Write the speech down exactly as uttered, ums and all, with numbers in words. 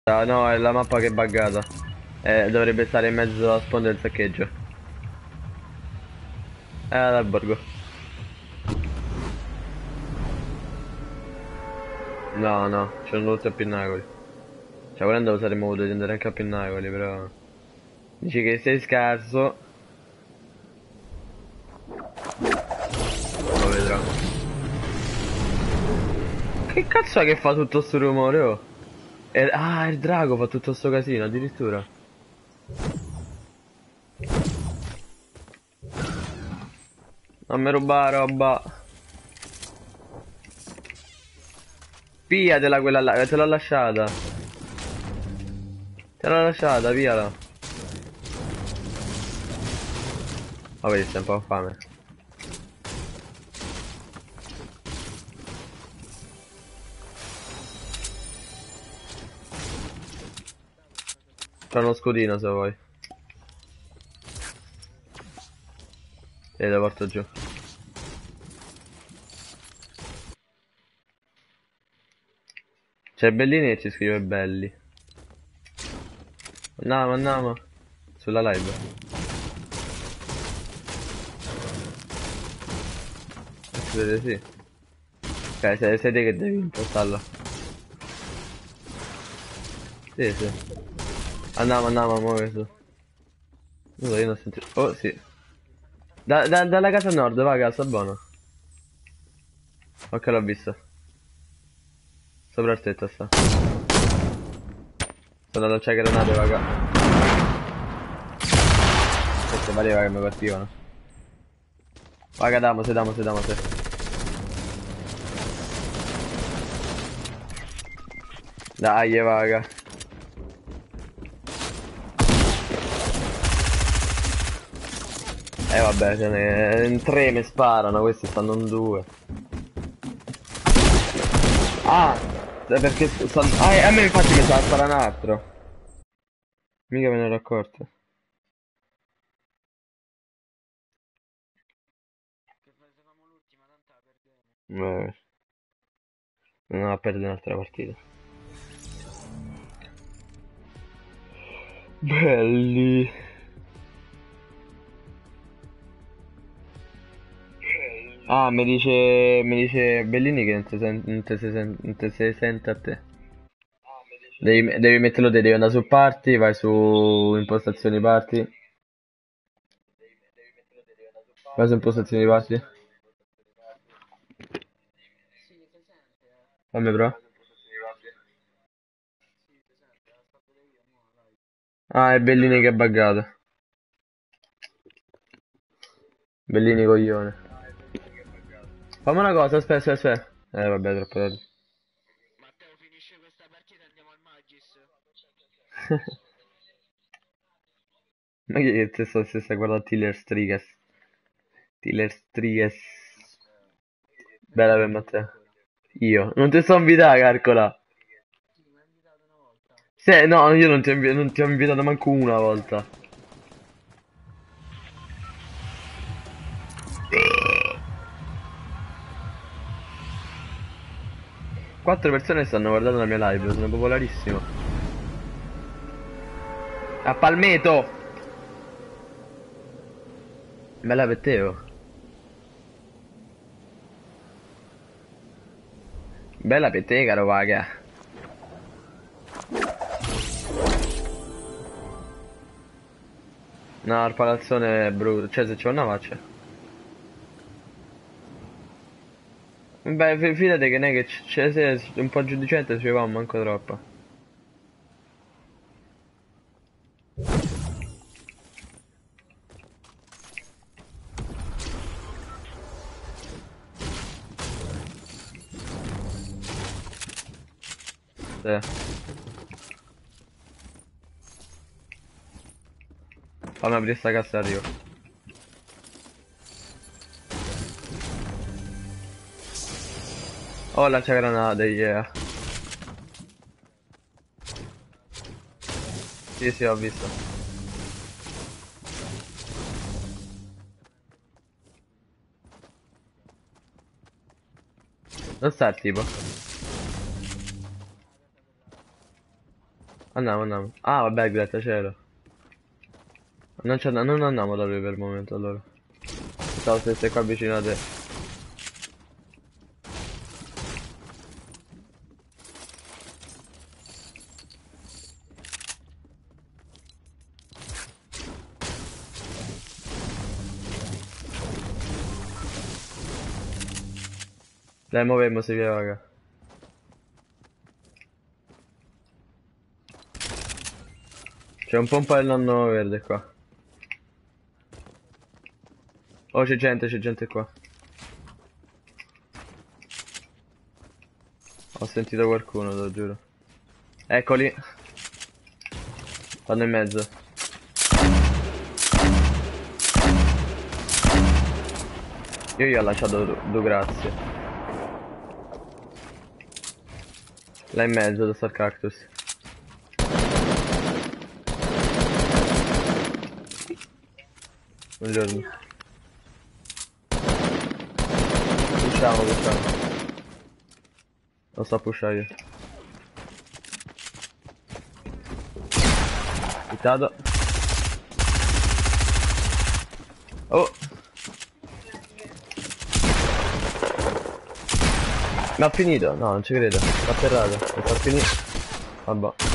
Ah, no, è la mappa che è buggata. Eh, dovrebbe stare in mezzo alla sponda del saccheggio. Eh, dal borgo. No, no, c'erano tutti a Pinnacoli. Cioè, volendo saremmo potuti andare anche a Pinnacoli, però... Dici che sei scarso. Lo vedrò. Che cazzo è che fa tutto sto rumore, oh? È- ah, il drago fa tutto sto casino, addirittura. Non mi rubare roba. Pigliatela quella là, te l'ho lasciata. Te l'ho lasciata, pigliala. Ma vedi, stai un po' fame. C'è uno scudino se vuoi. E lo porto giù. C'è Bellini e ci scrive belli. Andiamo, andiamo. Sulla live. Credo sì. Ok, sei, sei te che devi impostarla. Sì, sì. Andiamo, andiamo, a muovere su. No, io non sento... Oh, sì. Da, da, dalla casa nord, va, casa, buono. Ok, l'ho visto. Sopra il tetto sta. Sono lanciare granate, raga. Queste valeva che mi colpivano. Vaga, damo, se damo, se damo, se. Dai, vaga. Eh vabbè, ce ne... in tre mi sparano, questi stanno in due. Ah! Perché stanno... Ah, e a me infatti mi sa sparare un altro. Mica me ne ero accorto. Eh, non a perdere un'altra partita. Belli. Ah, mi dice, mi dice Bellini che non ti sen- non ti si sen- non ti si sente a te. Devi, devi metterlo te, devi andare su party, vai su impostazioni party. Vai su impostazioni party. Fammi però. Ah, è Bellini che è buggato. Bellini coglione. Fammi una cosa, aspetta, aspetta, aspetta. Eh vabbè, troppo tardi. Ma che te sto stessa guardando Tiller Strigas. Tiller Strigas. Bella per Matteo. Io. Non ti sto invitando, calcola. Se, no, io non ti ho invi- non ti ho invitato manco una volta. Quattro persone stanno guardando la mia live, sono popolarissimo. A Palmeto! Bella per te, oh. Bella per te, caro vaga. No, il palazzone è brutto. Cioè, se c'è una faccia. Beh, fi- fidate che non è che c'è se un po' giù di gente ci va manco troppo. Sì. Fammi aprire sta cassa e arrivo. Oh, lancia granate, yeah. Sì, sì, ho visto. Non sta il tipo. Andiamo, andiamo. Ah, vabbè, grattacielo. Non, c'è- non andiamo da lui per il momento, allora. Stavo se stai qua vicino a te. Dai, muovemmoci via, raga. C'è un pompa del nonno verde qua. Oh, c'è gente, c'è gente qua. Ho sentito qualcuno, te lo giuro. Eccoli. Vanno in mezzo. Io gli ho lasciato due, due grazie. Là in mezzo, dove sta il cactus. Buongiorno. Pusciamo, pusciamo. Lo sto a pushare io. Hittato. Oh! Ma ha finito? No, non ci credo. L'ha atterrato. L'ha finito. Vabbè.